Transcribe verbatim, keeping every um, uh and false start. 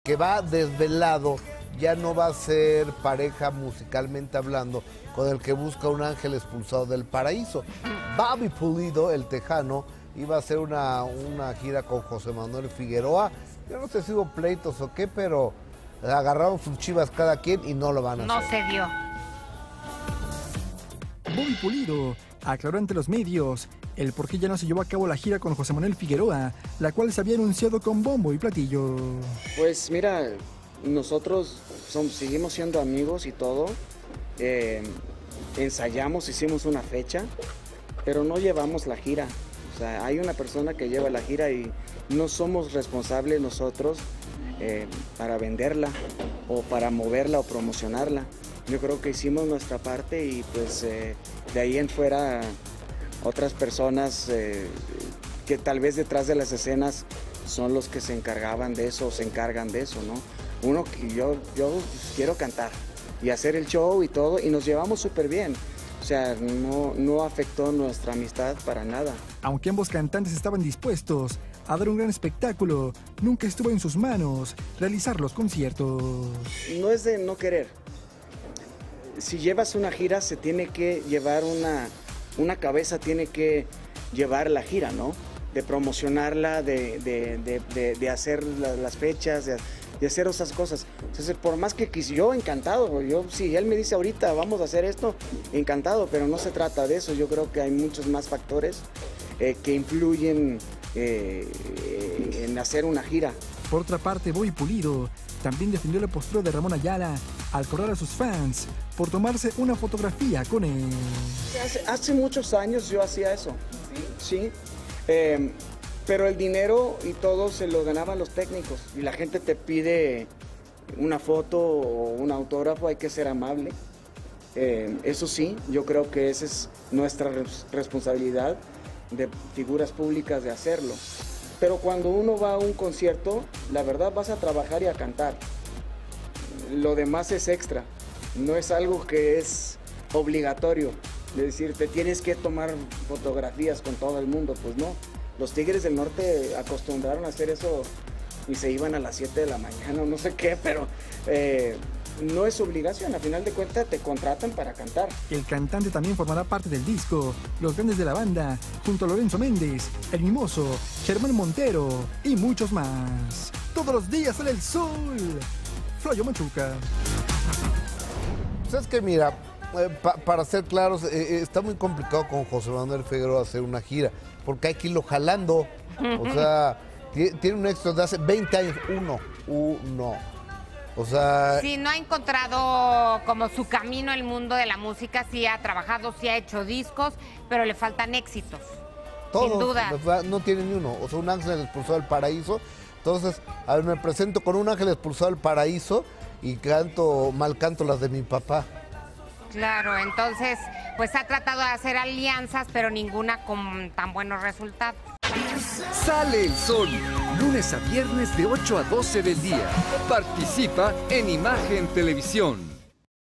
Que va desvelado, ya no va a ser pareja musicalmente hablando con el que busca un ángel expulsado del paraíso. Bobby Pulido, el tejano, iba a hacer una, una gira con José Manuel Figueroa. Yo no sé si hubo pleitos o qué, pero agarraron sus chivas cada quien y no lo van a no hacer. No se dio. Bobby Pulido aclaró ante los medios el por qué ya no se llevó a cabo la gira con José Manuel Figueroa, la cual se había anunciado con bombo y platillo. Pues mira, nosotros somos, seguimos siendo amigos y todo, eh, ensayamos, hicimos una fecha, pero no llevamos la gira. O sea, hay una persona que lleva la gira y no somos responsables nosotros eh, para venderla o para moverla o promocionarla. Yo creo que hicimos nuestra parte y pues eh, de ahí en fuera otras personas eh, que tal vez detrás de las escenas son los que se encargaban de eso o se encargan de eso, ¿no? Uno, yo, yo quiero cantar y hacer el show y todo y nos llevamos súper bien. O sea, no, no afectó nuestra amistad para nada. Aunque ambos cantantes estaban dispuestos a dar un gran espectáculo, nunca estuvo en sus manos realizar los conciertos. No es de no querer. Si llevas una gira, se tiene que llevar una, una cabeza, tiene que llevar la gira, ¿no? De promocionarla, de, de, de, de, de hacer la, las fechas, de, de hacer esas cosas. Entonces, por más que quis, yo encantado, yo, si él me dice ahorita vamos a hacer esto, encantado, pero no se trata de eso. Yo creo que hay muchos más factores eh, que influyen eh, en hacer una gira. Por otra parte, Bobby Pulido también defendió la postura de Ramón Ayala al correr a sus fans por tomarse una fotografía con él. Hace, hace muchos años yo hacía eso, sí, sí. Eh, pero el dinero y todo se lo ganaban los técnicos y la gente te pide una foto o un autógrafo, hay que ser amable. Eh, eso sí, yo creo que esa es nuestra res- responsabilidad de figuras públicas de hacerlo. Pero cuando uno va a un concierto, la verdad vas a trabajar y a cantar. Lo demás es extra, no es algo que es obligatorio. De decir, te tienes que tomar fotografías con todo el mundo, pues no. Los Tigres del Norte acostumbraron a hacer eso y se iban a las siete de la mañana, no sé qué, pero eh, no es obligación. A final de cuentas te contratan para cantar. El cantante también formará parte del disco Los Grandes de la Banda, junto a Lorenzo Méndez, El Mimoso, Germán Montero y muchos más. Todos los días sale el sol. Flavio Machuca. Pues es que mira, eh, pa, para ser claros, eh, está muy complicado con José Manuel Figueroa hacer una gira, porque hay que irlo jalando. O sea, tiene un éxito de hace veinte años, uno, uno. O sea... Sí, no ha encontrado como su camino en el mundo de la música, sí ha trabajado, sí ha hecho discos, pero le faltan éxitos, Todos, sin duda. No tiene ni uno, o sea, un ángel expulsado del paraíso. Entonces, a ver, me presento con un ángel expulsado del paraíso y canto, mal canto las de mi papá. Claro, entonces, pues ha tratado de hacer alianzas, pero ninguna con tan buenos resultados. Sale el sol, lunes a viernes de ocho a doce del día. Participa en Imagen Televisión.